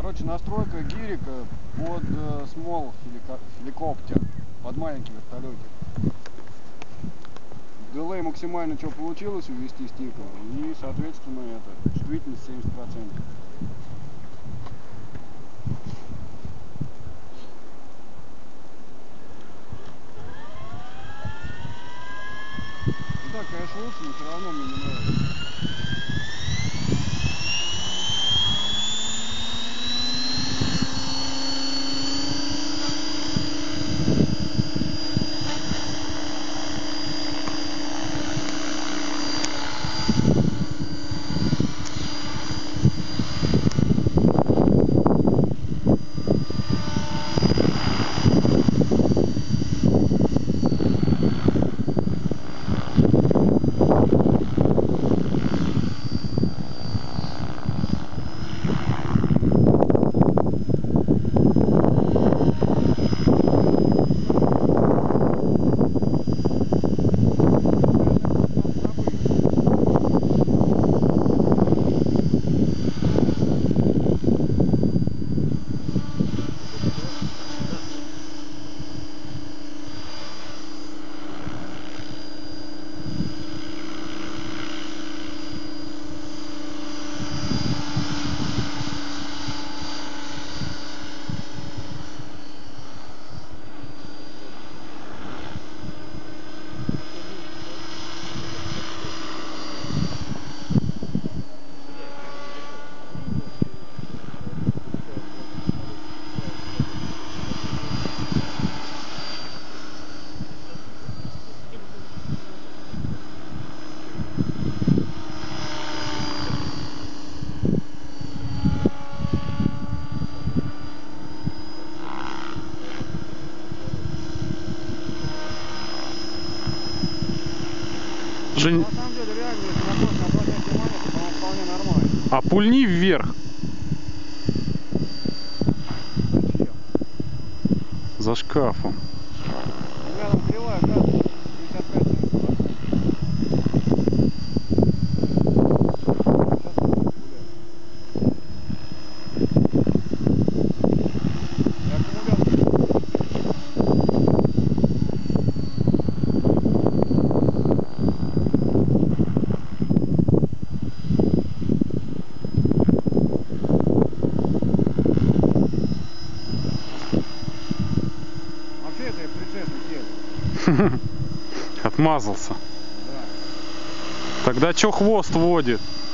Короче, настройка гирика под small helicopter, под маленький вертолетик. Дилей максимально что получилось увести стика, и соответственно это чувствительность 70%. Ну так, конечно, лучше, но все равно мне не нравится. Жень... На самом деле, реально, если на просто обращать внимание, то там вполне нормально. А пульни вверх. Зачем? За шкафом. У меня там кривая градус 55-70%. Сейчас буду гулять. И аккумулятор. Вообще это я прицепный телек. Отмазался. Да. Тогда чё хвост водит?